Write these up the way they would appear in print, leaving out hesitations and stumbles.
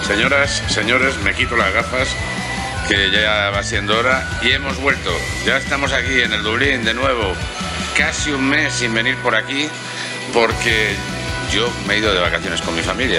Señoras, señores, me quito las gafas, que ya va siendo hora, y hemos vuelto. Ya estamos aquí en el Dublín de nuevo, casi un mes sin venir por aquí, porque yo me he ido de vacaciones con mi familia.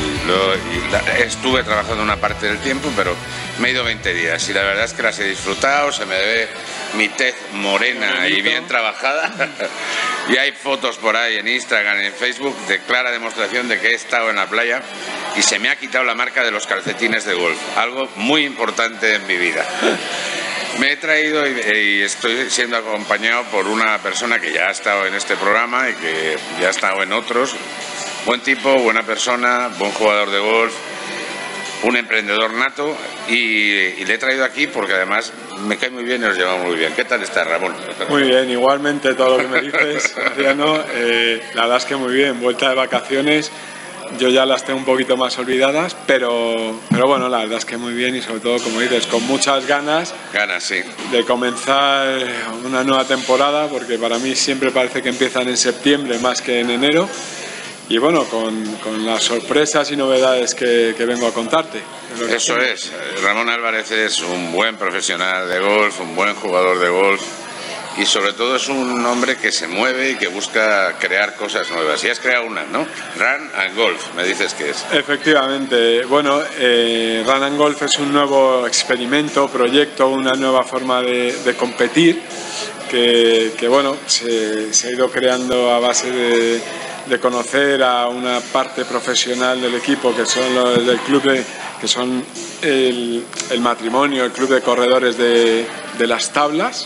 Estuve trabajando una parte del tiempo, pero me he ido 20 días y la verdad es que las he disfrutado. Se me ve mi tez morena y bien trabajada. Y hay fotos por ahí en Instagram y en Facebook de clara demostración de que he estado en la playa y se me ha quitado la marca de los calcetines de golf, algo muy importante en mi vida. Me he traído y estoy siendo acompañado por una persona que ya ha estado en este programa y que ya ha estado en otros. Buen tipo, buena persona, buen jugador de golf, un emprendedor nato, y le he traído aquí porque además me cae muy bien y nos llevamos muy bien. ¿Qué tal estás, Ramón? Muy bien, igualmente todo lo que me dices, Adriano. La verdad es que muy bien, vuelta de vacaciones. Yo ya las tengo un poquito más olvidadas, pero bueno, la verdad es que muy bien y sobre todo, como dices, con muchas ganas. Ganas, sí. De comenzar una nueva temporada, porque para mí siempre parece que empiezan en septiembre más que en enero. Y bueno, con las sorpresas y novedades que vengo a contarte. Eso es. Ramón Álvarez es un buen profesional de golf, un buen jugador de golf. Y sobre todo es un hombre que se mueve y que busca crear cosas nuevas. Y has creado una, ¿no? Run and Golf, me dices que es. Efectivamente. Bueno, Run and Golf es un nuevo experimento, proyecto, una nueva forma de competir que bueno, se ha ido creando a base de conocer a una parte profesional del equipo, que son los del club, que son el matrimonio, el club de corredores de las tablas.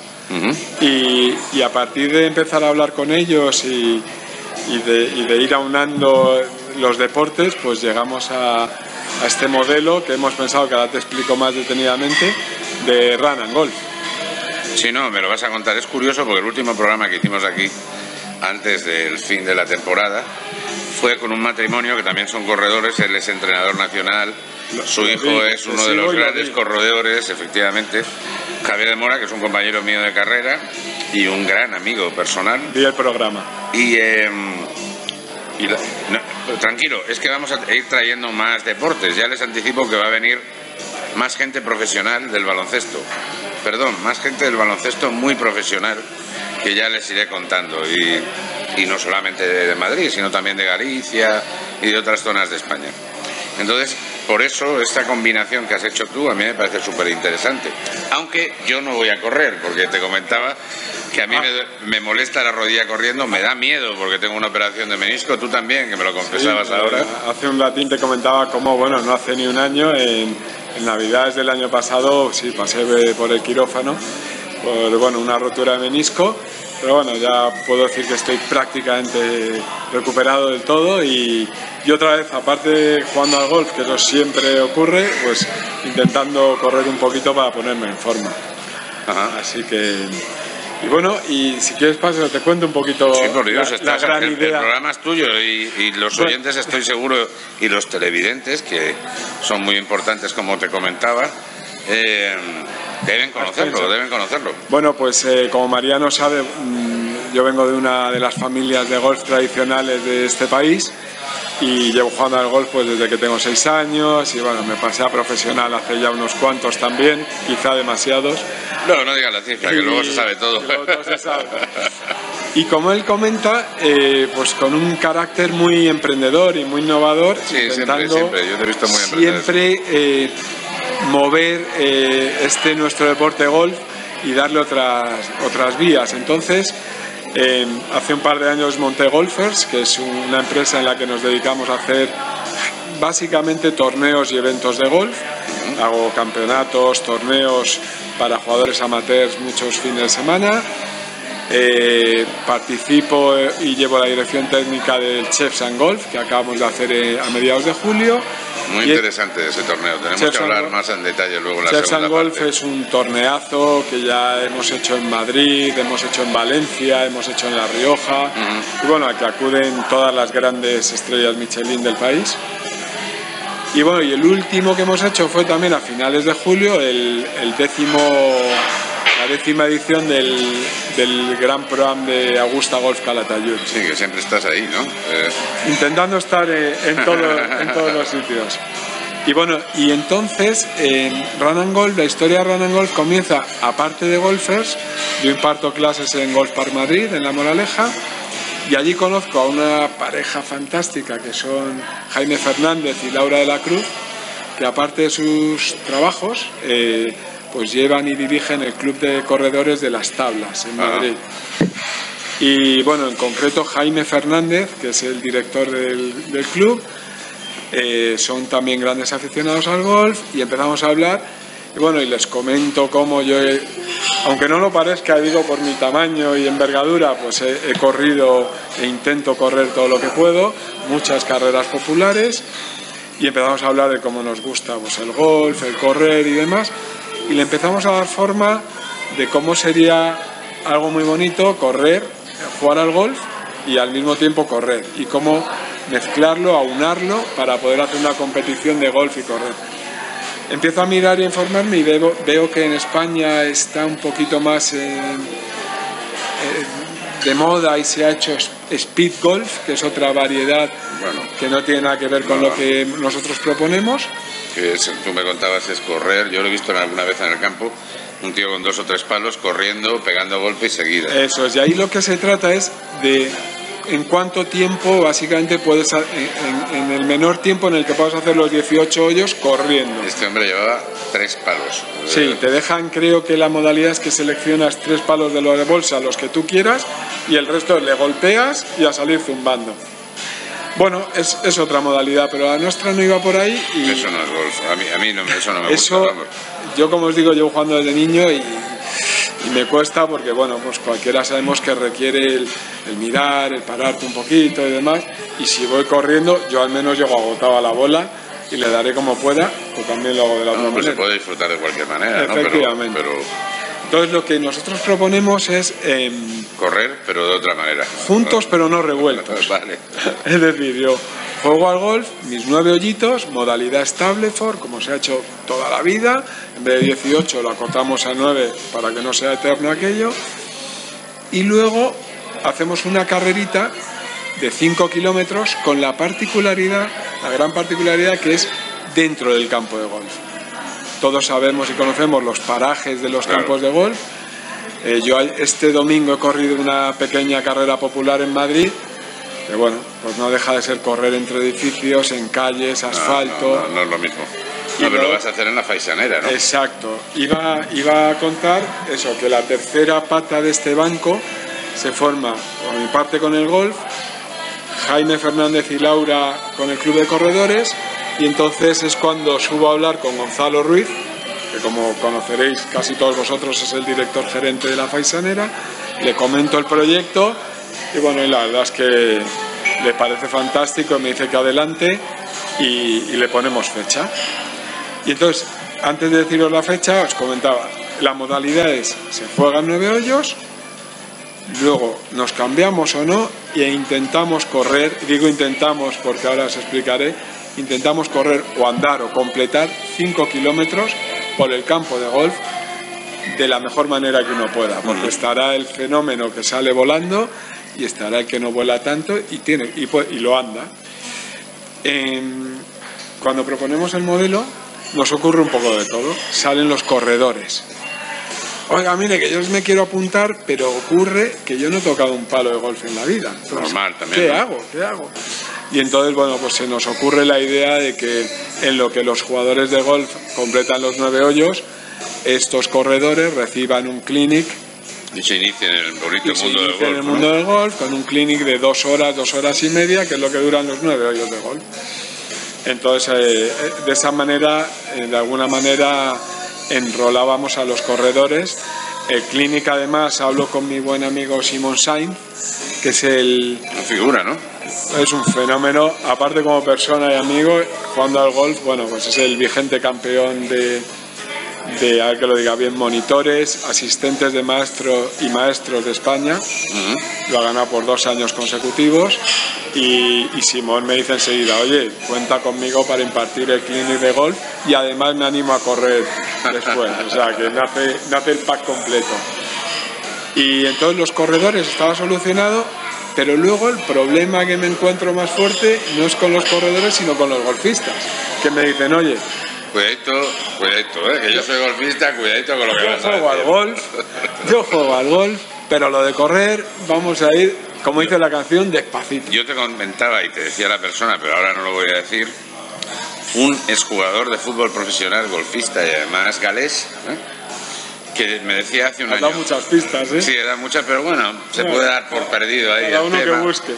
Y a partir de empezar a hablar con ellos y de ir aunando los deportes, pues llegamos a este modelo que hemos pensado, que ahora te explico más detenidamente, de Run and Golf. Sí, no, me lo vas a contar. Es curioso porque el último programa que hicimos aquí, antes del fin de la temporada, fue con un matrimonio que también son corredores. Él es entrenador nacional, su hijo es uno de los grandes corredores, efectivamente, Javier de Mora, que es un compañero mío de carrera y un gran amigo personal. Vi el programa. Tranquilo, es que vamos a ir trayendo más deportes. Ya les anticipo que va a venir más gente profesional del baloncesto. Perdón, más gente del baloncesto muy profesional, que ya les iré contando. Y no solamente de Madrid, sino también de Galicia y de otras zonas de España. Entonces, por eso esta combinación que has hecho tú a mí me parece súper interesante. Aunque yo no voy a correr, porque te comentaba que a mí me molesta la rodilla corriendo, me da miedo porque tengo una operación de menisco. Tú también, que me lo confesabas ahora. Hace un ratín te comentaba cómo, bueno, no hace ni un año, en Navidades del año pasado, sí, pasé por el quirófano por, bueno, una rotura de menisco. Pero bueno, ya puedo decir que estoy prácticamente recuperado del todo y otra vez, aparte de jugando al golf, que eso siempre ocurre, pues intentando correr un poquito para ponerme en forma. Ajá. Así que... Y bueno, y si quieres paso, te cuento un poquito. Sí, por Dios, la gran idea. El programa es tuyo y los oyentes, estoy seguro, y los televidentes, que son muy importantes, como te comentaba, deben conocerlo. Bueno, pues como Mariano sabe, yo vengo de una de las familias de golf tradicionales de este país y llevo jugando al golf pues desde que tengo 6 años y bueno, me pasé a profesional hace ya unos cuantos también, quizá demasiados. No digas la cifra, que luego se sabe todo. Y como él comenta, pues con un carácter muy emprendedor y muy innovador, sí, intentando siempre, yo te he visto muy emprendedor. Siempre mover nuestro deporte golf y darle otras vías. Entonces, hace un par de años monté Golfers, que es una empresa en la que nos dedicamos a hacer básicamente torneos y eventos de golf. Hago campeonatos, torneos para jugadores amateurs muchos fines de semana. Participo y llevo la dirección técnica del Chefs and Golf, que acabamos de hacer a mediados de julio. Muy interesante ese torneo, tenemos que hablar más en detalle luego en la Chefs segunda and Golf parte. Es un torneazo que ya hemos hecho en Madrid, hemos hecho en Valencia, hemos hecho en La Rioja, y bueno, a que acuden todas las grandes estrellas Michelin del país. Y bueno, y el último que hemos hecho fue también a finales de julio, la 10ª edición del Gran Pro-Am de Augusta Golf Calatayud. Sí, que siempre estás ahí, ¿no? Intentando estar en todos los sitios. Y bueno, y entonces en Run and Golf, la historia de Run and Golf comienza, aparte de golfers, yo imparto clases en Golf Park Madrid, en La Moraleja, y allí conozco a una pareja fantástica que son Jaime Fernández y Laura de la Cruz, que aparte de sus trabajos, pues llevan y dirigen el Club de Corredores de Las Tablas en Madrid. Y bueno, en concreto Jaime Fernández, que es el director del club, son también grandes aficionados al golf, y empezamos a hablar y bueno, y les comento cómo yo, aunque no lo parezca, digo, por mi tamaño y envergadura, pues he corrido e intento correr todo lo que puedo, muchas carreras populares, y empezamos a hablar de cómo nos gusta pues el golf, el correr y demás, y le empezamos a dar forma de cómo sería algo muy bonito correr, jugar al golf y al mismo tiempo correr, y cómo mezclarlo, aunarlo para poder hacer una competición de golf y correr. Empiezo a mirar y a informarme y veo que en España está un poquito más de moda y se ha hecho speed golf, que es otra variedad que no tiene nada que ver con lo que nosotros proponemos. Tú me contabas es correr, yo lo he visto alguna vez en el campo, un tío con 2 o 3 palos corriendo, pegando golpe y seguida. Eso es, y ahí lo que se trata es de en cuánto tiempo básicamente puedes, en el menor tiempo en el que puedas hacer los 18 hoyos corriendo. Este hombre llevaba 3 palos. Sí, te dejan, creo que la modalidad es que seleccionas 3 palos de los de bolsa, los que tú quieras, y el resto le golpeas y a salir zumbando. Bueno, es otra modalidad, pero la nuestra no iba por ahí. Y eso no es golf, a mí no, eso no me gusta. Vamos. Yo, como os digo, llevo jugando desde niño y me cuesta porque, bueno, pues cualquiera sabemos que requiere el mirar, el pararte un poquito y demás, y si voy corriendo, yo al menos llego agotado a la bola y le daré como pueda, o también lo hago de la otra manera. Pues se puede disfrutar de cualquier manera, efectivamente, ¿no? Pero... Entonces lo que nosotros proponemos es... correr, pero de otra manera. Juntos, pero no revueltos. Vale. Es decir, yo juego al golf, mis 9 hoyitos, modalidad Stableford, como se ha hecho toda la vida. En vez de 18 lo acotamos a 9 para que no sea eterno aquello. Y luego hacemos una carrerita de 5 kilómetros con la gran particularidad que es dentro del campo de golf. Todos sabemos y conocemos los parajes de los campos de golf. Yo este domingo he corrido una pequeña carrera popular en Madrid, que bueno, pues no deja de ser correr entre edificios, en calles, asfalto. No es lo mismo. No, pero lo vas a hacer en la Faisanera, ¿no? Exacto. Iba a contar eso, que la tercera pata de este banco se forma por mi parte con el golf, Jaime Fernández y Laura con el Club de Corredores, y entonces es cuando subo a hablar con Gonzalo Ruiz, que como conoceréis casi todos vosotros es el director gerente de la Faisanera, le comento el proyecto y bueno, y la verdad es que le parece fantástico, me dice que adelante y le ponemos fecha. Y entonces, antes de deciros la fecha, os comentaba, la modalidad es, se juegan 9 hoyos, luego nos cambiamos o no e intentamos correr, digo intentamos porque ahora os explicaré, intentamos correr o andar o completar 5 kilómetros por el campo de golf de la mejor manera que uno pueda, porque estará el fenómeno que sale volando y estará el que no vuela tanto y lo anda. Cuando proponemos el modelo nos ocurre un poco de todo, salen los corredores. Oiga, mire, que yo me quiero apuntar, pero ocurre que yo no he tocado un palo de golf en la vida. Entonces, normal también. ¿Qué hago? Y entonces, bueno, pues se nos ocurre la idea de que en lo que los jugadores de golf completan los 9 hoyos, estos corredores reciban un clinic y se inician en el bonito mundo del golf, con un clinic de 2 horas, 2 horas y media, que es lo que duran los 9 hoyos de golf. Entonces, de esa manera, de alguna manera, enrolábamos a los corredores. El clinic, además, hablo con mi buen amigo Simon Sainz, que es una figura, ¿no? Es un fenómeno, aparte como persona y amigo, jugando al golf, bueno, pues es el vigente campeón de a ver que lo diga bien, monitores, asistentes de maestro y maestros de España. Lo ha ganado por 2 años consecutivos y Simón me dice enseguida, oye, cuenta conmigo para impartir el clinic de golf y además me animo a correr después, o sea que nace el pack completo. Y entonces los corredores estaba solucionado Pero luego el problema que me encuentro más fuerte no es con los corredores, sino con los golfistas, que me dicen, oye, cuidadito, que yo soy golfista, cuidadito con lo que vas a decir. Yo juego al golf, pero lo de correr vamos a ir, como dice la canción, despacito. Yo te comentaba y te decía la persona, pero ahora no lo voy a decir, un exjugador de fútbol profesional, golfista y además galés, que me decía hace un año... Ha dado muchas pistas, ¿eh? Sí, da muchas, pero bueno, se puede dar por perdido ahí cada el uno tema. que busque.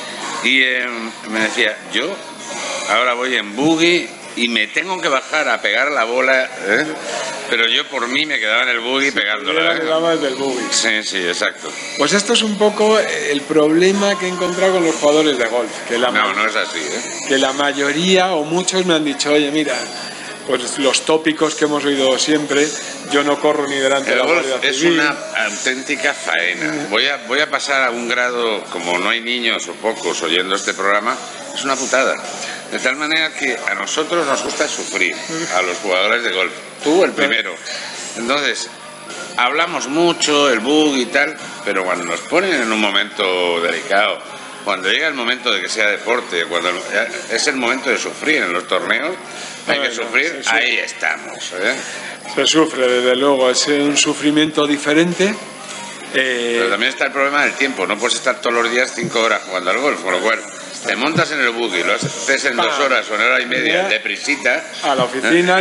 Y me decía, yo ahora voy en buggy y me tengo que bajar a pegar la bola, pero yo por mí me quedaba en el buggy pegándola. Del buggy. Sí, exacto. Pues esto es un poco el problema que he encontrado con los jugadores de golf. Que no es así, Que la mayoría o muchos me han dicho, oye, mira, pues los tópicos que hemos oído siempre, yo no corro ni delante de la Guardia Civil. Es una auténtica faena. Voy a pasar a un grado, como no hay niños o pocos oyendo este programa, es una putada. De tal manera que a nosotros nos gusta sufrir, a los jugadores de golf. Tú el primero. Entonces, hablamos mucho, el bug y tal, pero cuando nos ponen en un momento delicado, cuando llega el momento de que sea deporte, cuando es el momento de sufrir en los torneos, hay que sufrir, ahí estamos. Se sufre, desde luego, es un sufrimiento diferente. Pero también está el problema del tiempo, no puedes estar todos los días 5 horas jugando al golf, con lo cual te montas en el buggy, lo haces en 2 horas o en hora y media, deprisita, a la oficina,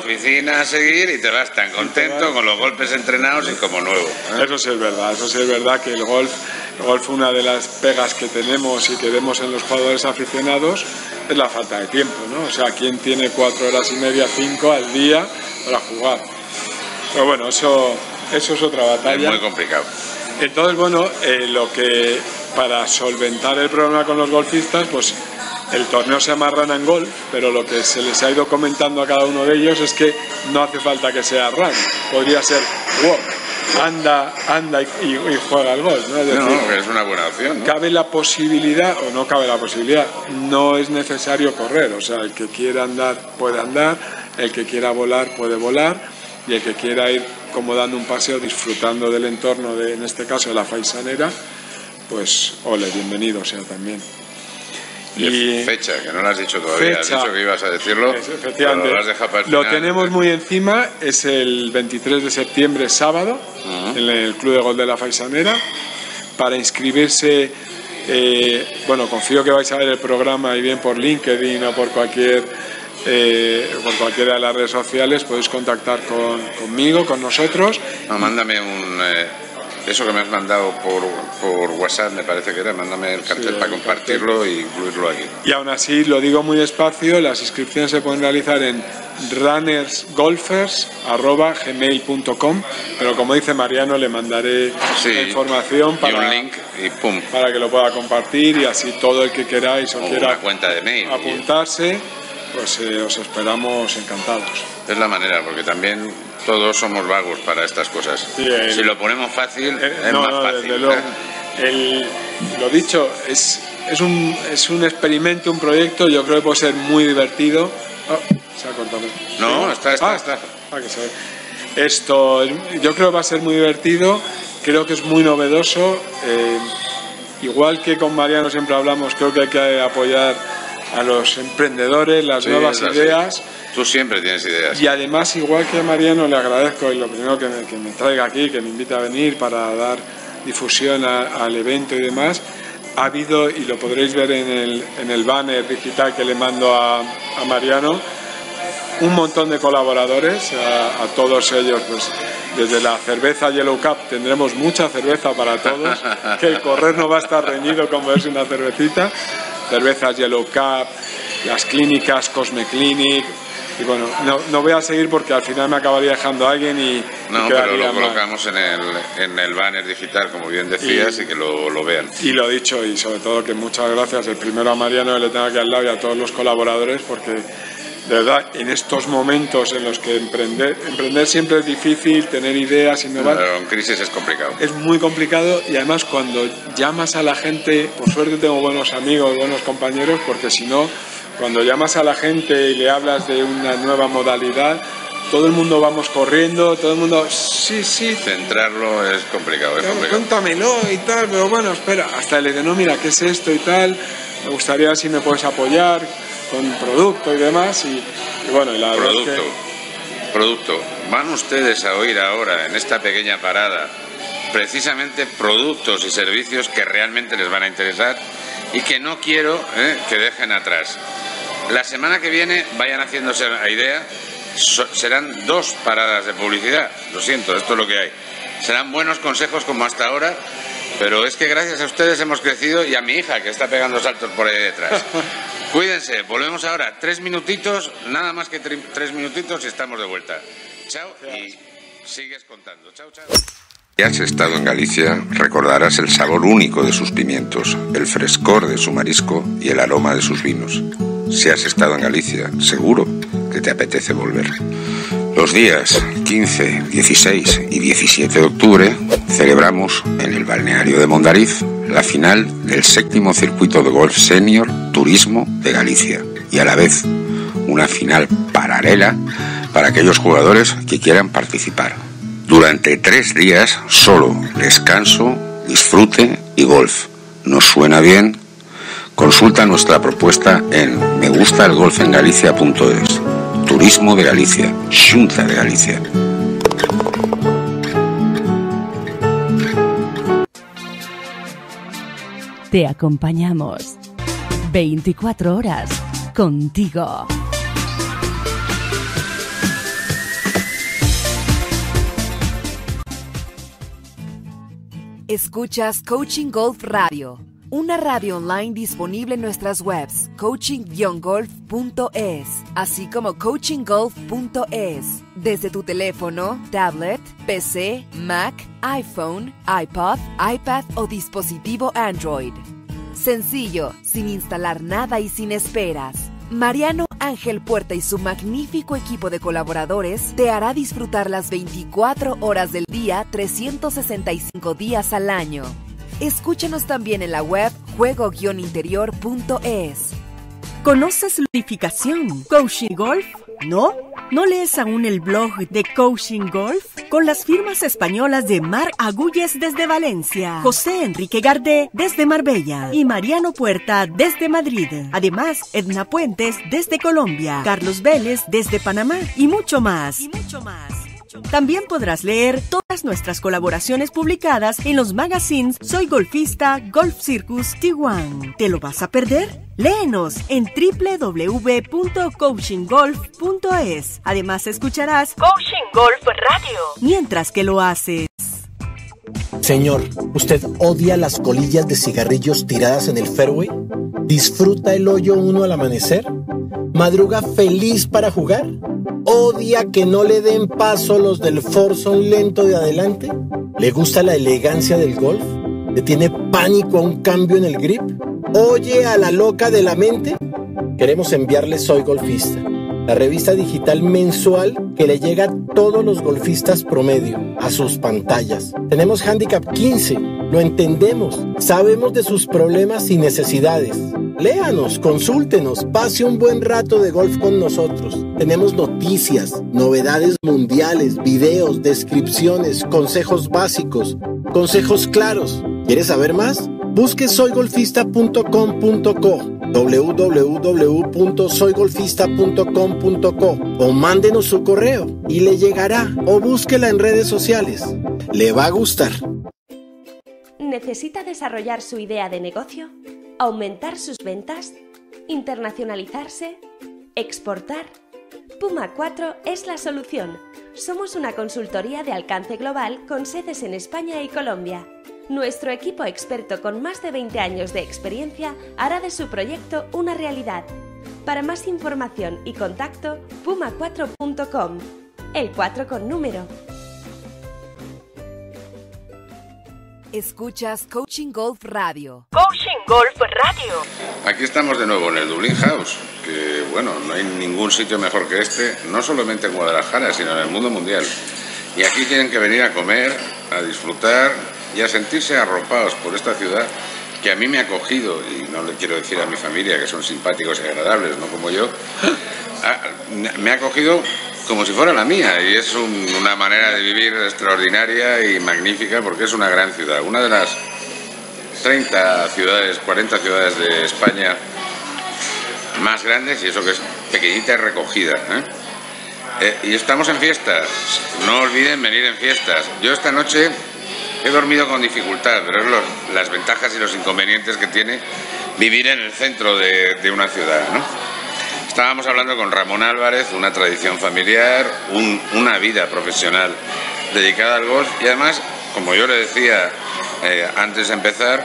a seguir y te vas tan contento con los golpes entrenados y como nuevo. Eso sí es verdad que el golf, una de las pegas que tenemos y que vemos en los jugadores aficionados es la falta de tiempo, ¿no? O sea, ¿quién tiene 4 horas y media, 5 al día para jugar? Pero bueno, eso es otra batalla. Es muy complicado. Entonces, bueno, lo que para solventar el problema con los golfistas, pues el torneo se llama Run and Golf, pero lo que se les ha ido comentando a cada uno de ellos es que no hace falta que sea run, podría ser walk, anda y juega al golf, ¿no? Es decir, es una buena opción, ¿no? Cabe la posibilidad, o no cabe la posibilidad, no es necesario correr, o sea, el que quiera andar puede andar, el que quiera volar puede volar, y el que quiera ir como dando un paseo disfrutando del entorno de, en este caso, de la Faisanera, pues ole, bienvenido sea también. Y fecha, que no lo has dicho todavía, has dicho que ibas a decirlo, pero lo has dejado para el final. Lo tenemos muy encima, es el 23 de septiembre, sábado, en el Club de Golf de la Faisanera. Para inscribirse, bueno, confío que vais a ver el programa y bien por LinkedIn o por cualquiera de las redes sociales podéis contactar conmigo, con nosotros. No, mándame eso que me has mandado por WhatsApp, me parece que era, mándame el cartel para compartirlo e incluirlo aquí. Y aún así, lo digo muy despacio, las inscripciones se pueden realizar en runnersgolfers@gmail.com, pero como dice Mariano, le mandaré la información y un link y pum, para que lo pueda compartir, y así todo el que queráis o quiera una cuenta de mail, apuntarse, pues os esperamos encantados. Es la manera, porque también todos somos vagos para estas cosas. Sí, si lo ponemos fácil, es más fácil. Desde luego. Lo dicho, es un experimento, un proyecto, yo creo que puede ser muy divertido. Se ha cortado. No, está. Que se ve. Esto, yo creo que va a ser muy divertido, creo que es muy novedoso. Igual que con Mariano siempre hablamos, creo que hay que apoyar a los emprendedores, las nuevas ideas. Tú siempre tienes ideas. Y además, igual que a Mariano le agradezco, y lo primero que me traiga aquí, que me invita a venir para dar difusión al evento y demás, ha habido, y lo podréis ver en el banner digital que le mando a Mariano, un montón de colaboradores, a todos ellos, pues desde la cerveza Yellow Cup tendremos mucha cerveza para todos, que el correr no va a estar reñido con beberse una cervecita. Cervezas Yellow Cup, las clínicas Cosme Clinic, y bueno, no voy a seguir porque al final me acabaría dejando a alguien y pero lo colocamos en el banner digital, como bien decías, y que lo vean. Y lo dicho, y sobre todo que muchas gracias, el primero a Mariano, que le tengo aquí al lado, y a todos los colaboradores, porque de verdad, en estos momentos en los que emprender siempre es difícil, tener ideas, innovar. Pero en crisis es complicado. Es muy complicado, y además cuando llamas a la gente, por suerte tengo buenos amigos, buenos compañeros, porque si no, cuando llamas a la gente y le hablas de una nueva modalidad, todo el mundo vamos corriendo, todo el mundo, sí. Centrarlo es complicado, Cuéntamelo y tal, pero bueno, espera, hasta le digo, no, mira, ¿qué es esto y tal? Me gustaría si me puedes apoyar con producto y demás, y bueno, y la verdad es que... Producto. Van ustedes a oír ahora, en esta pequeña parada, precisamente productos y servicios que realmente les van a interesar y que no quiero que dejen atrás. La semana que viene, vayan haciéndose la idea, serán 2 paradas de publicidad. Lo siento, esto es lo que hay. Serán buenos consejos como hasta ahora, pero es que gracias a ustedes hemos crecido, y a mi hija que está pegando saltos por ahí detrás. Cuídense, volvemos ahora. 3 minutitos, nada más que 3 minutitos y estamos de vuelta. Chao y sigues contando. Chao. Si has estado en Galicia, recordarás el sabor único de sus pimientos, el frescor de su marisco y el aroma de sus vinos. Si has estado en Galicia, seguro que te apetece volver. Los días 15, 16 y 17 de octubre celebramos en el balneario de Mondariz la final del 7º circuito de golf senior Turismo de Galicia, y a la vez una final paralela para aquellos jugadores que quieran participar. Durante 3 días solo descanso, disfrute y golf. ¿Nos suena bien? Consulta nuestra propuesta en megustalgolfengalicia.es. Turismo de Galicia, Xunta de Galicia. Te acompañamos 24 horas contigo. Escuchas Coaching Golf Radio, una radio online disponible en nuestras webs coaching-golf.es, así como coachinggolf.es, desde tu teléfono, tablet, PC, Mac, iPhone, iPod, iPad o dispositivo Android. Sencillo, sin instalar nada y sin esperas. Mariano Ángel Puerta y su magnífico equipo de colaboradores te hará disfrutar las 24 horas del día, 365 días al año. Escúchanos también en la web juego-interior.es. ¿Conoces la unificación Coaching Golf? ¿No? ¿No lees aún el blog de Coaching Golf? Con las firmas españolas de Mar Agulles desde Valencia, José Enrique Gardé desde Marbella y Mariano Puerta desde Madrid. Además, Edna Puentes desde Colombia, Carlos Vélez desde Panamá y mucho más. También podrás leer todas nuestras colaboraciones publicadas en los magazines Soy Golfista, Golf Circus, Tijuana. ¿Te lo vas a perder? Léenos en www.coachinggolf.es. Además escucharás Coaching Golf Radio mientras que lo haces. Señor, ¿usted odia las colillas de cigarrillos tiradas en el fairway? ¿Disfruta el hoyo 1 al amanecer? ¿Madruga feliz para jugar? ¿Odia que no le den paso los del foursome lento de adelante? ¿Le gusta la elegancia del golf? ¿Le tiene pánico a un cambio en el grip? ¿Oye a la loca de la mente? Queremos enviarle Soy Golfista, la revista digital mensual que le llega a todos los golfistas promedio, a sus pantallas. Tenemos Handicap 15, lo entendemos, sabemos de sus problemas y necesidades. Léanos, consúltenos, pase un buen rato de golf con nosotros. Tenemos noticias, novedades mundiales, videos, descripciones, consejos básicos, consejos claros. ¿Quieres saber más? Busque soygolfista.com.co, www.soygolfista.com.co o mándenos su correo y le llegará, o búsquela en redes sociales. Le va a gustar. ¿Necesita desarrollar su idea de negocio? ¿Aumentar sus ventas? ¿Internacionalizarse? ¿Exportar? Puma 4 es la solución. Somos una consultoría de alcance global con sedes en España y Colombia. Nuestro equipo experto con más de 20 años de experiencia hará de su proyecto una realidad. Para más información y contacto, puma4.com. El 4 con número. Escuchas Coaching Golf Radio. Coaching Golf Radio. Aquí estamos de nuevo en el Dublin House, que bueno, no hay ningún sitio mejor que este, no solamente en Guadalajara, sino en el mundo mundial. Y aquí tienen que venir a comer, a disfrutar y a sentirse arropados por esta ciudad que a mí me ha acogido, y no le quiero decir a mi familia que son simpáticos y agradables, no como yo, me ha acogido como si fuera la mía, y es una manera de vivir extraordinaria y magnífica, porque es una gran ciudad, una de las 30 ciudades, 40 ciudades de España más grandes, y eso que es pequeñita y recogida, y estamos en fiestas, no olviden venir en fiestas. Yo esta noche he dormido con dificultad, pero es las ventajas y los inconvenientes que tiene vivir en el centro de una ciudad, ¿no? Estábamos hablando con Ramón Álvarez, una tradición familiar, una vida profesional dedicada al golf, y además, como yo le decía antes de empezar,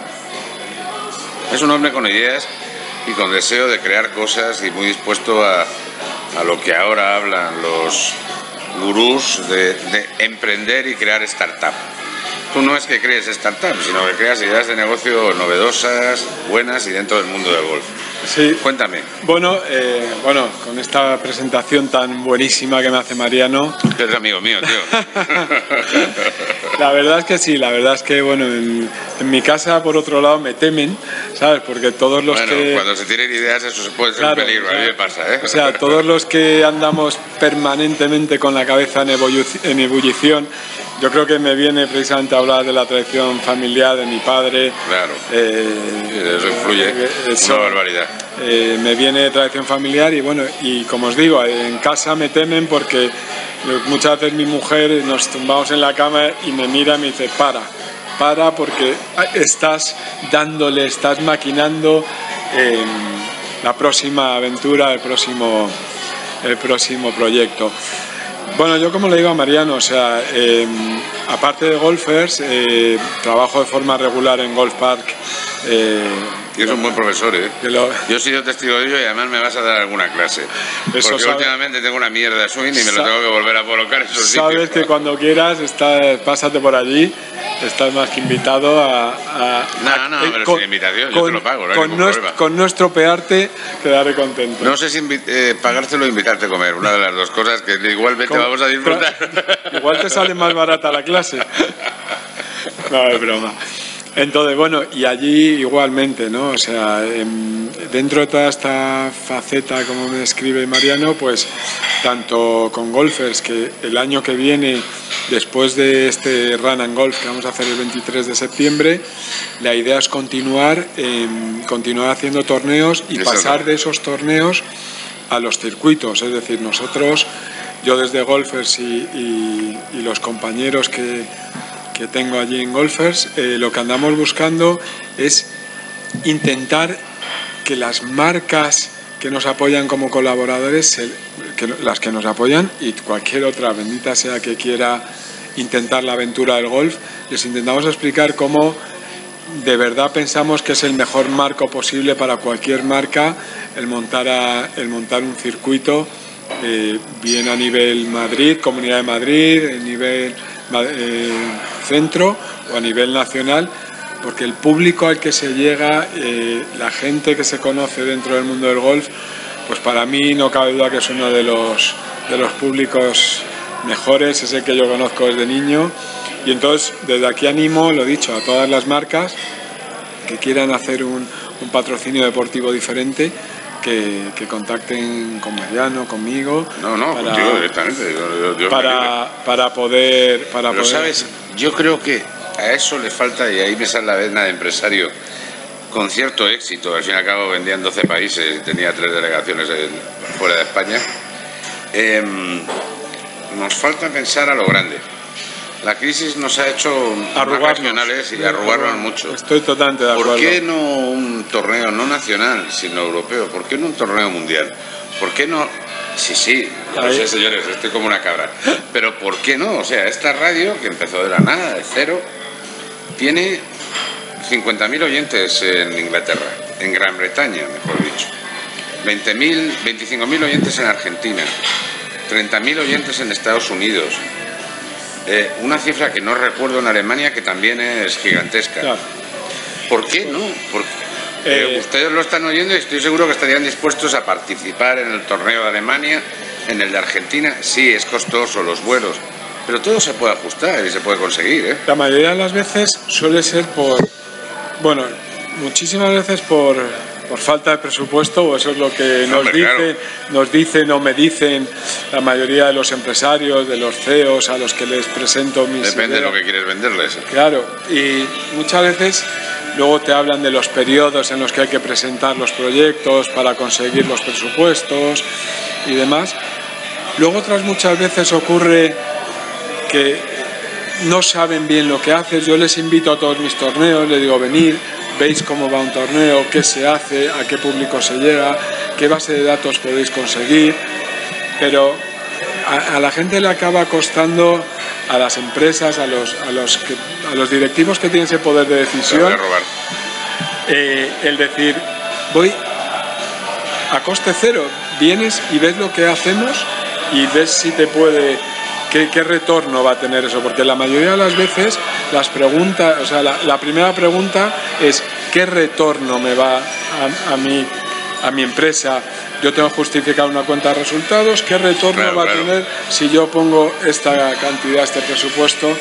es un hombre con ideas y con deseo de crear cosas y muy dispuesto a lo que ahora hablan los gurús de emprender y crear startup. Tú no es que crees startup, sino que creas ideas de negocio novedosas, buenas y dentro del mundo del golf. Sí. Cuéntame. Bueno, con esta presentación tan buenísima que me hace Mariano. Que es amigo mío, tío. La verdad es que sí, la verdad es que, bueno, en mi casa, por otro lado, me temen, ¿sabes? Porque todos los que... cuando se tienen ideas eso se puede ser un peligro, a mí me pasa, ¿eh? O sea, todos los que andamos permanentemente con la cabeza en ebullición, yo creo que me viene precisamente a hablar de la tradición familiar de mi padre. Claro, eso influye, una barbaridad. Me viene tradición familiar y bueno, y como os digo, en casa me temen porque muchas veces mi mujer nos tumbamos en la cama y me mira y me dice, para porque estás maquinando la próxima aventura, el próximo proyecto. Bueno, yo como le digo a Mariano, o sea, aparte de golfers, trabajo de forma regular en Golf Park. Y es un buen profesor, ¿eh? Yo he sido testigo de ello y además me vas a dar alguna clase. Porque últimamente tengo una mierda de swing y me lo tengo que volver a colocar en esos sitios. Sabes que cuando quieras, pásate por allí, estás más que invitado pero sin invitación, yo te lo pago, no hay ningún problema. Con no estropearte, quedaré contento. No sé si pagártelo o invitarte a comer, una de las dos cosas que igualmente vamos a disfrutar. Igual te sale más barata la clase. No, es broma. Entonces, bueno, y allí igualmente, ¿no? O sea, dentro de toda esta faceta, como me describe Mariano, pues tanto con golfers, que el año que viene, después de este Run and Golf que vamos a hacer el 23 de septiembre, la idea es continuar haciendo torneos y pasar de esos torneos a los circuitos. Es decir, nosotros, yo desde golfers y los compañeros que tengo allí en Golfers, lo que andamos buscando es intentar que las marcas que nos apoyan como colaboradores, las que nos apoyan y cualquier otra, bendita sea, que quiera intentar la aventura del golf, les intentamos explicar cómo de verdad pensamos que es el mejor marco posible para cualquier marca el montar un circuito, bien a nivel Madrid, Comunidad de Madrid, a nivel centro o a nivel nacional, porque el público al que se llega, la gente que se conoce dentro del mundo del golf, pues para mí no cabe duda que es uno de los públicos mejores, es el que yo conozco desde niño, y entonces desde aquí animo, lo dicho, a todas las marcas que quieran hacer un patrocinio deportivo diferente, que contacten con Mariano, conmigo. Contigo directamente. Para poder... Pero sabes, yo creo que a eso le falta, y ahí me sale la vena de empresario, con cierto éxito, al fin y al cabo vendía en 12 países, tenía 3 delegaciones fuera de España, nos falta pensar a lo grande. La crisis nos ha hecho más regionales y arrugarnos mucho. Estoy totalmente de acuerdo. ¿Por qué no un torneo no nacional, sino europeo? ¿Por qué no un torneo mundial? ¿Por qué no...? Sí, ya lo sé, señores, estoy como una cabra. Pero ¿por qué no? O sea, esta radio, que empezó de la nada, de cero, tiene 50.000 oyentes en Inglaterra, en Gran Bretaña, mejor dicho. 25.000 oyentes en Argentina. 30.000 oyentes en Estados Unidos. Una cifra que no recuerdo en Alemania, que también es gigantesca. Claro. ¿Por qué no? Ustedes lo están oyendo y estoy seguro que estarían dispuestos a participar en el torneo de Alemania, en el de Argentina. Sí, es costoso los vuelos, pero todo se puede ajustar y se puede conseguir, ¿eh? La mayoría de las veces suele ser muchísimas veces por por falta de presupuesto, o eso es lo que nos dicen o me dicen la mayoría de los empresarios, de los CEOs a los que les presento mis Depende ideas. de lo que quieres venderles. Claro, y muchas veces luego te hablan de los periodos en los que hay que presentar los proyectos para conseguir los presupuestos y demás. Luego otras muchas veces ocurre que no saben bien lo que haces. Yo les invito a todos mis torneos, les digo, venid, veis cómo va un torneo, qué se hace, a qué público se llega, qué base de datos podéis conseguir, pero a la gente le acaba costando, a las empresas, a los directivos que tienen ese poder de decisión, el decir, voy a coste cero, vienes y ves lo que hacemos y ves si te puede... ¿Qué retorno va a tener eso? Porque la mayoría de las veces las preguntas, o sea, la primera pregunta es ¿qué retorno me va a mi empresa? Yo tengo que justificar una cuenta de resultados, ¿qué retorno va a tener si yo pongo esta cantidad, este presupuesto?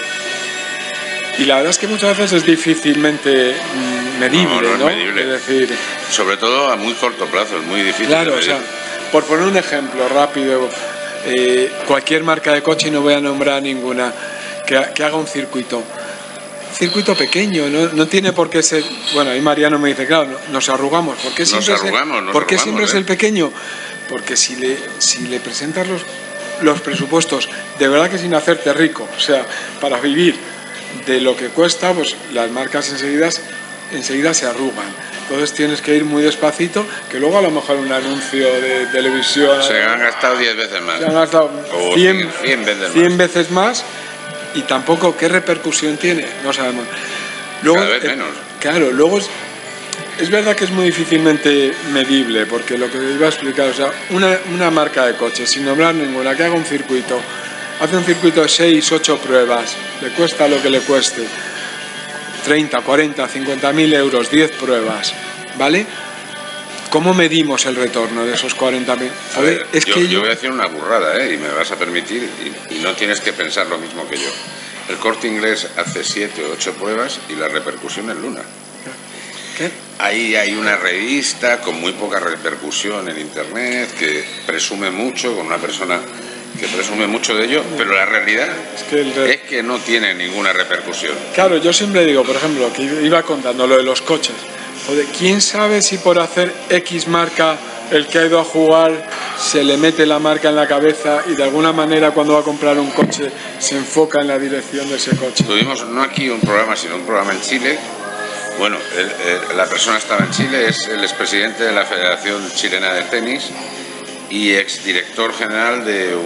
Y la verdad es que muchas veces es difícilmente medible, ¿no? Medible. Es decir, sobre todo a muy corto plazo, es muy difícil. Claro, o sea, por poner un ejemplo rápido, cualquier marca de coche, y no voy a nombrar ninguna, que haga un circuito pequeño, no tiene por qué ser. Bueno, ahí Mariano me dice, claro, nos arrugamos. ¿Por qué siempre es el pequeño? Porque si le presentas los presupuestos, de verdad que sin hacerte rico, o sea, para vivir de lo que cuesta, pues las marcas enseguida se arrugan. Entonces tienes que ir muy despacito, que luego a lo mejor un anuncio de televisión... Se han gastado 10 veces más. Se han gastado o 100 veces más, y tampoco qué repercusión tiene, no sabemos. Luego, cada vez menos. Claro, luego es verdad que es muy difícilmente medible, porque lo que les iba a explicar, o sea, una marca de coches, sin nombrar ninguna, que haga un circuito, hace un circuito de 6, 8 pruebas, le cuesta lo que le cueste, 30, 40, 50.000 euros, 10 pruebas, ¿vale? ¿Cómo medimos el retorno de esos 40.000? A ver, yo voy a decir una burrada, y me vas a permitir, y no tienes que pensar lo mismo que yo. El Corte Inglés hace 7 o 8 pruebas y la repercusión es nula. ¿Qué? Ahí hay una revista con muy poca repercusión en internet que presume mucho, con una persona que presume mucho de ello, pero la realidad es que no tiene ninguna repercusión. Claro, yo siempre digo, por ejemplo, que iba contando lo de los coches. Joder, ¿quién sabe si por hacer X marca el que ha ido a jugar se le mete la marca en la cabeza y de alguna manera cuando va a comprar un coche se enfoca en la dirección de ese coche? Tuvimos no aquí un programa, sino un programa en Chile. Bueno, la persona estaba en Chile, es el expresidente de la Federación Chilena de Tenis y exdirector general del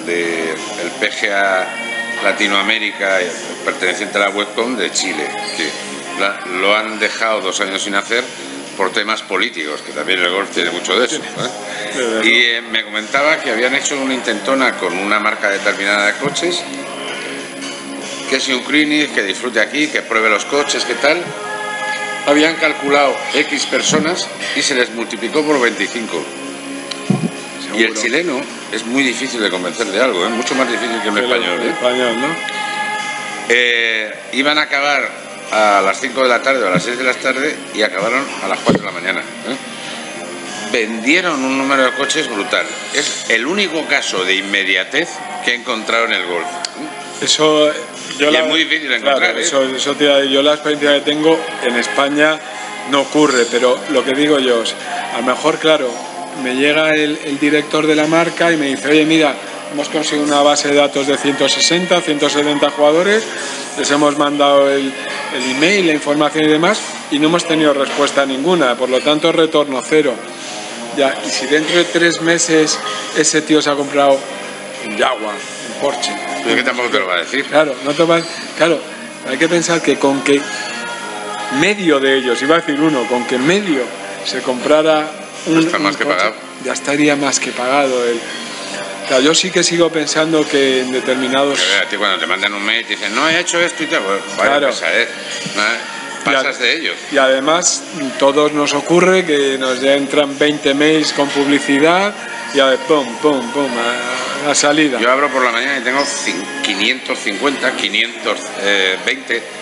PGA Latinoamérica, perteneciente a la Webcom de Chile, que lo han dejado 2 años sin hacer por temas políticos, que también el golf tiene mucho de eso, Y me comentaba que habían hecho una intentona con una marca determinada de coches, que si un Crini, que disfrute aquí, que pruebe los coches, que tal. Habían calculado X personas y se les multiplicó por 25. Seguro. Y el chileno es muy difícil de convencer de algo, mucho más difícil que el español. El español, ¿no? Iban a acabar a las 5 de la tarde o a las 6 de la tarde y acabaron a las 4 de la mañana. Vendieron un número de coches brutal. Es el único caso de inmediatez que he encontrado en el golf. Eso... es muy difícil de encontrar. Claro, yo la experiencia que tengo en España no ocurre, pero lo que digo yo es, a lo mejor, claro, me llega el director de la marca y me dice, oye, mira, hemos conseguido una base de datos de 160, 170 jugadores, les hemos mandado el email, la información y demás, y no hemos tenido respuesta ninguna, por lo tanto retorno cero. Ya, y si dentro de 3 meses ese tío se ha comprado un Jaguar, un Porsche... Es que tampoco te lo va a decir. Claro, hay que pensar que con que medio de ellos, iba a decir uno, con que medio se comprara un pagado. Ya estaría más que pagado. Claro, yo sí que sigo pensando que en determinados... A ti cuando te mandan un mail te dicen, no, he hecho esto y tal, pues, claro. Pasas de ellos. Y además, todos nos ocurre que nos ya entran 20 mails con publicidad y a ver, pum, a la salida. Yo abro por la mañana y tengo 550, 520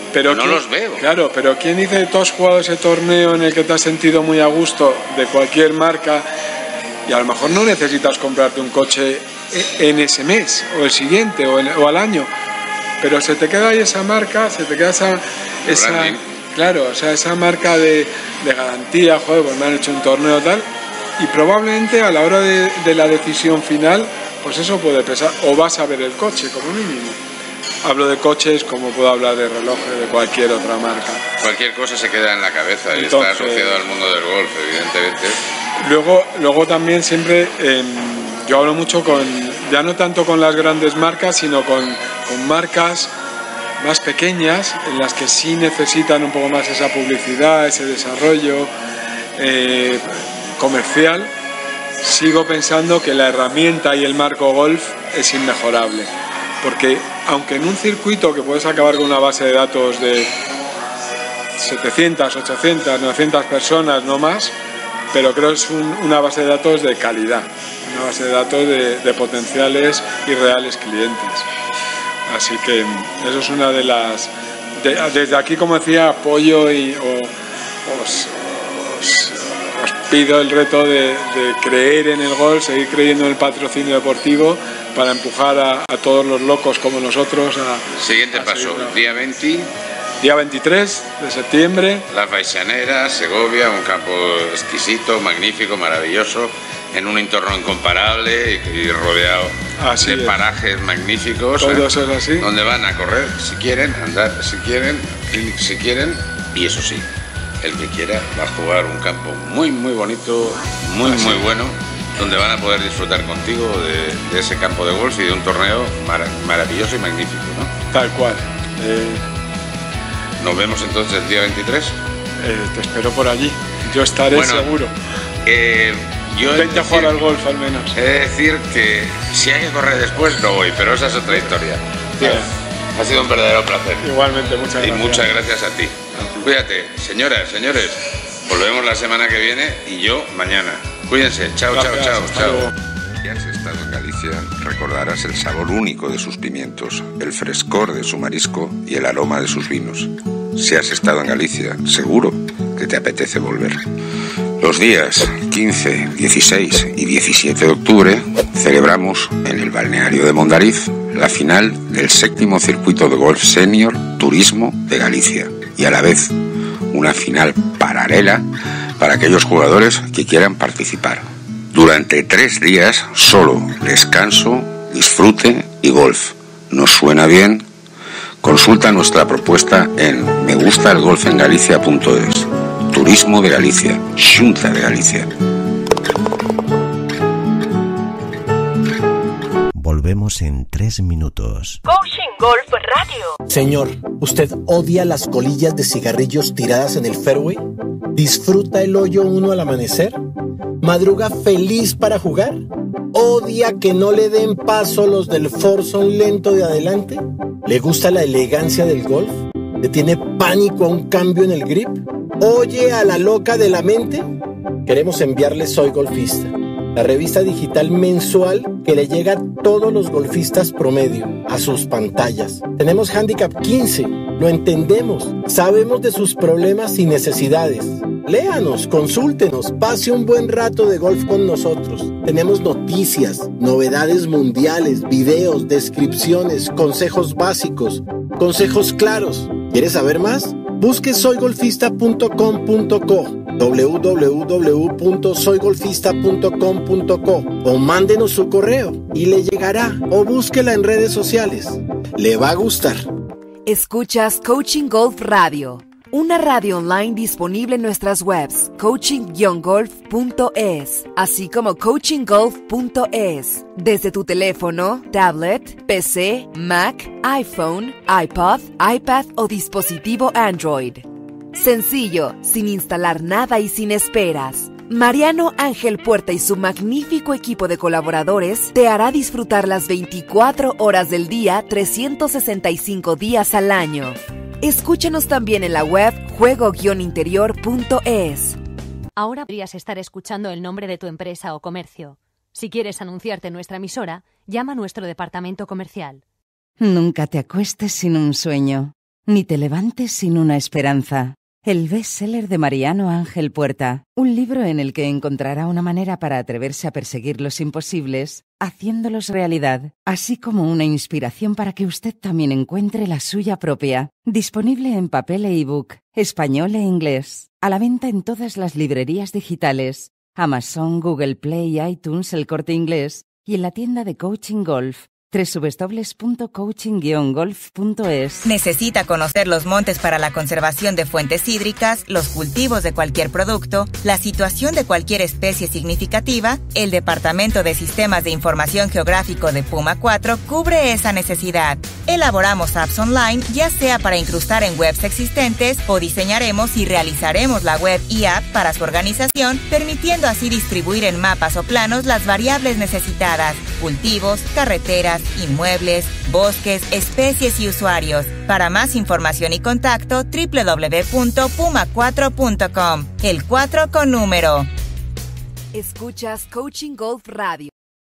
pero no los veo. Claro, pero ¿quién dice que tú has jugado ese torneo en el que te has sentido muy a gusto de cualquier marca y a lo mejor no necesitas comprarte un coche en ese mes o el siguiente o al año, pero se te queda ahí esa marca, se te queda esa claro, o sea, esa marca de garantía, joder, pues me han hecho un torneo tal, y probablemente a la hora de la decisión final, pues eso puede pesar, o vas a ver el coche como mínimo. Hablo de coches como puedo hablar de relojes de cualquier otra marca. Cualquier cosa se queda en la cabeza y Entonces, está asociado al mundo del golf, evidentemente. Luego también siempre yo hablo mucho ya no tanto con las grandes marcas, sino con marcas más pequeñas en las que sí necesitan un poco más esa publicidad, ese desarrollo comercial. Sigo pensando que la herramienta y el marco golf es inmejorable, porque aunque en un circuito que puedes acabar con una base de datos de 700, 800, 900 personas, no más, pero creo que es una base de datos de calidad, una base de datos de potenciales y reales clientes. Así que eso es una de las... desde aquí, como decía, apoyo y os pido el reto de creer en el golf, seguir creyendo en el patrocinio deportivo para empujar a todos los locos como nosotros a... Siguiente paso, día 20... Día 23 de septiembre. Las Baixaneras, Segovia, un campo exquisito, magnífico, maravilloso, en un entorno incomparable y rodeado de parajes magníficos. Todo eso es así. Donde van a correr si quieren, andar si quieren, y eso sí, el que quiera va a jugar un campo muy bonito, muy bueno, donde van a poder disfrutar contigo de ese campo de golf y de un torneo maravilloso y magnífico, ¿no? Tal cual. Nos vemos entonces el día 23. Te espero por allí. Yo estaré seguro. Vente a jugar al golf al menos. He de decir que si hay que correr después no voy, pero esa es otra historia. Ha sido un verdadero placer. Igualmente, muchas gracias. Y muchas gracias a ti. Cuídate, señoras, señores. Volvemos la semana que viene y yo mañana. Cuídense. Chao. Si has estado en Galicia, recordarás el sabor único de sus pimientos, el frescor de su marisco y el aroma de sus vinos. Si has estado en Galicia, seguro que te apetece volver. Los días 15, 16 y 17 de octubre celebramos en el balneario de Mondariz la final del 7º circuito de golf senior Turismo de Galicia y a la vez una final paralela para aquellos jugadores que quieran participar. Durante 3 días, solo descanso, disfrute y golf. ¿Nos suena bien? Consulta nuestra propuesta en megustalgolfengalicia.es. Turismo de Galicia, Xunta de Galicia. Volvemos en 3 minutos. Coaching Golf Radio. Señor, ¿usted odia las colillas de cigarrillos tiradas en el fairway? ¿Disfruta el hoyo 1 al amanecer? ¿Madruga feliz para jugar? ¿Odia que no le den paso los del foursome lento de adelante? ¿Le gusta la elegancia del golf? ¿Le tiene pánico a un cambio en el grip? ¿Oye a la loca de la mente? Queremos enviarle Soy Golfista, la revista digital mensual que le llega a todos los golfistas promedio, a sus pantallas. Tenemos Handicap 15, lo entendemos, sabemos de sus problemas y necesidades. Léanos, consúltenos, pase un buen rato de golf con nosotros. Tenemos noticias, novedades mundiales, videos, descripciones, consejos básicos, consejos claros. ¿Quieres saber más? Busque soygolfista.com.co, www.soygolfista.com.co o mándenos su correo y le llegará, o búsquela en redes sociales. Le va a gustar. Escuchas Coaching Golf Radio, una radio online disponible en nuestras webs coaching-golf.es, así como coachinggolf.es, desde tu teléfono, tablet, PC, Mac, iPhone, iPod, iPad o dispositivo Android. Sencillo, sin instalar nada y sin esperas. Mariano Ángel Puerta y su magnífico equipo de colaboradores te hará disfrutar las 24 horas del día, 365 días al año. Escúchanos también en la web juego-interior.es. Ahora podrías estar escuchando el nombre de tu empresa o comercio. Si quieres anunciarte en nuestra emisora, llama a nuestro departamento comercial. Nunca te acuestes sin un sueño. Ni te levantes sin una esperanza. El bestseller de Mariano Ángel Puerta, un libro en el que encontrará una manera para atreverse a perseguir los imposibles, haciéndolos realidad, así como una inspiración para que usted también encuentre la suya propia. Disponible en papel e ebook, español e inglés, a la venta en todas las librerías digitales, Amazon, Google Play, iTunes, El Corte Inglés y en la tienda de Coaching Golf, www.coaching-golf.es. ¿Necesita conocer los montes para la conservación de fuentes hídricas, los cultivos de cualquier producto, la situación de cualquier especie significativa? El Departamento de Sistemas de Información Geográfico de Puma 4 cubre esa necesidad. Elaboramos apps online, ya sea para incrustar en webs existentes o diseñaremos y realizaremos la web y app para su organización, permitiendo así distribuir en mapas o planos las variables necesitadas: cultivos, carreteras, inmuebles, bosques, especies y usuarios. Para más información y contacto, www.puma4.com. El 4 con número. Escuchas Coaching Golf Radio.